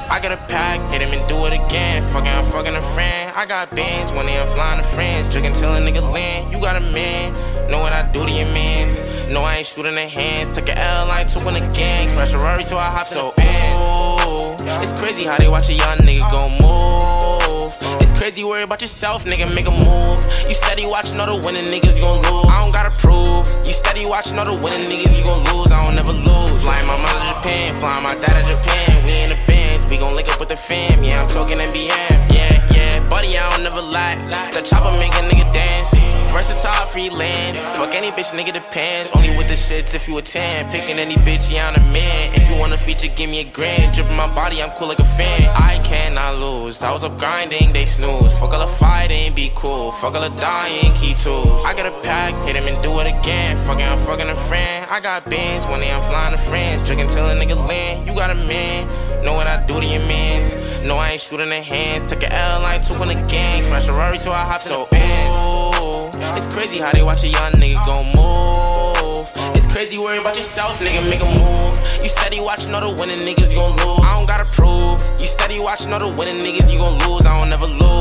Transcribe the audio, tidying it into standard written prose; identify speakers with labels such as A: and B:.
A: I got a pack, hit him and do it again. I'm fucking a friend. I got bands, money, I'm flying to friends. Drinking till a nigga land. You got a man, know what I do to your mans. No, I ain't shooting their hands. Took a L, I ain't took a gang. Crash a Rari, so I hop so in. It's crazy how they watch a young nigga gon' move. It's crazy, worry about yourself, nigga, make a move. You steady watching all the winning niggas, you gon' lose. I don't gotta prove. You steady watching all the winning niggas, you gon' lose. I don't never lose. Flying my mom to Japan, flying my dad to Japan. We in the bands, we gon' link up with the fam. Yeah, I'm talking NBM. Yeah, buddy, I don't never lie. The chopper make a nigga dance. Versatile freelance. Fuck any bitch, nigga depends. Only with the shits if you a 10. Picking any bitch, yeah, I'm a man. If you want a feature, give me a grand. Dripping my body, I'm cool like a fan. I cannot lose. I was up grinding, they snooze. Fuck all the fighting, be cool. Fuck all the dying, keep tools. I got a pack, hit him and do it again. I'm fucking a friend. I got bands, one day I'm flying to friends. Drinking till a nigga land. You got a man, know what I do to your mans. No, I ain't shooting their hands. Took a L, I ain't took a gang. Crash a Rari, so I hop in the bands. It's crazy how they watch a young nigga gon' move. It's crazy, worry about yourself, nigga, make a move. You steady watching all the winning niggas, you gon' lose. I don't gotta prove. You steady watching all the winning niggas, you gon' lose. I don't never lose.